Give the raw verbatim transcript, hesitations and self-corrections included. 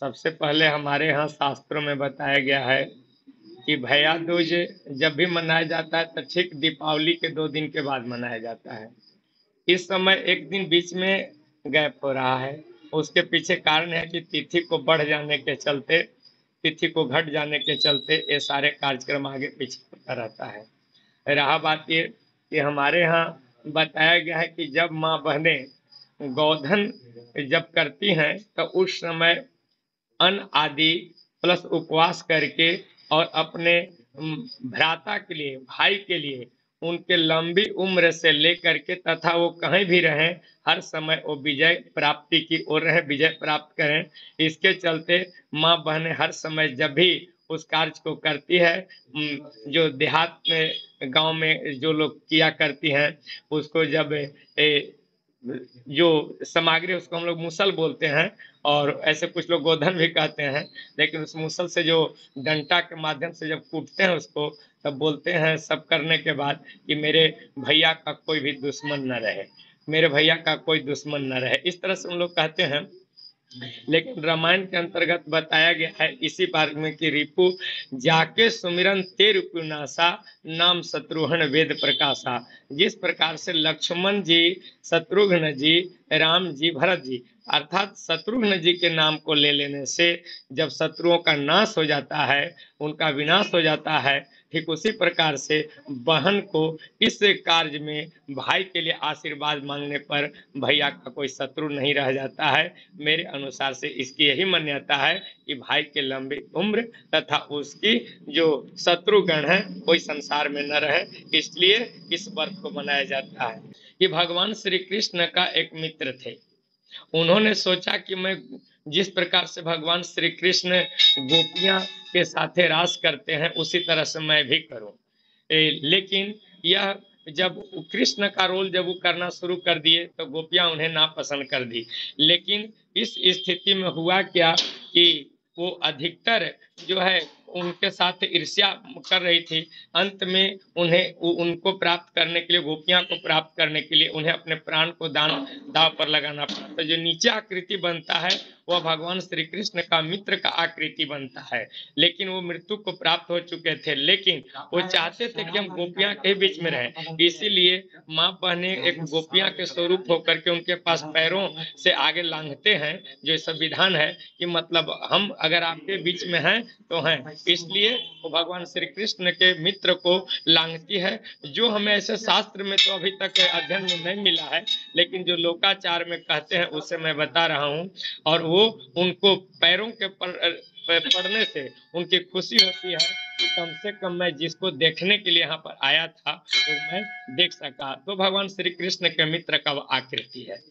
सबसे पहले हमारे यहाँ शास्त्रों में बताया गया है कि भैया दूज जब भी मनाया जाता है तो ठीक दीपावली के दो दिन के बाद मनाया जाता है। इस समय एक दिन बीच में गैप हो रहा है। उसके पीछे कारण है कि तिथि को बढ़ जाने के चलते, तिथि को घट जाने के चलते ये सारे कार्यक्रम आगे पीछे होता रहता है। रहा बात ये कि हमारे यहाँ बताया गया है कि जब माँ बहनें गोधन जब करती हैं तो उस समय अन्न आदि प्लस उपवास करके और अपने उम, भ्राता के लिए, भाई के लिए उनके लंबी उम्र से लेकर के तथा वो कहीं भी रहें, हर समय वो विजय प्राप्ति की ओर रहें, विजय प्राप्त करें। इसके चलते माँ बहनें हर समय जब भी उस कार्य को करती है, उम, जो देहात में, गांव में जो लोग किया करती हैं, उसको जब ए, जो सामग्री उसको हम लोग मुसल बोलते हैं और ऐसे कुछ लोग गोधन भी कहते हैं, लेकिन उस मुसल से जो डंटा के माध्यम से जब कूटते हैं उसको, तब बोलते हैं सब करने के बाद कि मेरे भैया का कोई भी दुश्मन न रहे, मेरे भैया का कोई दुश्मन न रहे, इस तरह से हम लोग कहते हैं। लेकिन रामायण के अंतर्गत बताया गया है इसी बारे में कि रिपु जाके सुमिरन ते रिपु नासा, नाम शत्रुघ्न वेद प्रकाशा। जिस प्रकार से लक्ष्मण जी, शत्रुघ्न जी, राम जी, भरत जी, अर्थात शत्रुघ्न जी के नाम को ले लेने से जब शत्रुओं का नाश हो जाता है, उनका विनाश हो जाता है, ठीक उसी प्रकार से बहन को इस कार्य में भाई के लिए आशीर्वाद मांगने पर भैया का कोई शत्रु नहीं रह जाता है। मेरे अनुसार से इसकी यही मान्यता है कि भाई के लंबी उम्र तथा उसकी जो शत्रुगण है कोई संसार में न रहे, इसलिए इस व्रत को मनाया जाता है। ये भगवान श्री कृष्ण का एक मित्र थे। उन्होंने सोचा कि मैं जिस प्रकार से भगवान श्री कृष्ण गोपियां के साथे रास करते हैं उसी तरह से मैं भी करूं। ए, लेकिन यह जब कृष्ण का रोल जब वो करना शुरू कर दिए तो गोपियां उन्हें नापसंद कर दी। लेकिन इस स्थिति में हुआ क्या कि वो अधिकतर जो है उनके साथ ईर्ष्या कर रही थी। अंत में उन्हें उ, उनको प्राप्त करने के लिए, गोपियां को प्राप्त करने के लिए उन्हें अपने प्राण को दान दाव पर लगाना पड़ा। तो जो नीचे आकृति बनता है वह भगवान श्री कृष्ण का मित्र का आकृति बनता है। लेकिन वो मृत्यु को प्राप्त हो चुके थे, लेकिन वो चाहते थे कि हम गोपियां के बीच में रहें। इसीलिए माँ बहने एक गोपियां के स्वरूप होकर के उनके पास पैरों से आगे लांघते हैं। जो संविधान है कि मतलब हम अगर आपके बीच में हैं तो हैं, इसलिए वो भगवान श्री कृष्ण के मित्र को लांघती है। जो हमें ऐसे शास्त्र में तो अभी तक अध्ययन में नहीं मिला है, लेकिन जो लोकाचार में कहते हैं उससे मैं बता रहा हूँ। और वो उनको पैरों के पर पढ़ने से उनकी खुशी होती है कि कम से कम मैं जिसको देखने के लिए यहाँ पर आया था वो मैं देख सका। तो भगवान श्री कृष्ण के मित्र का वो आकृति है।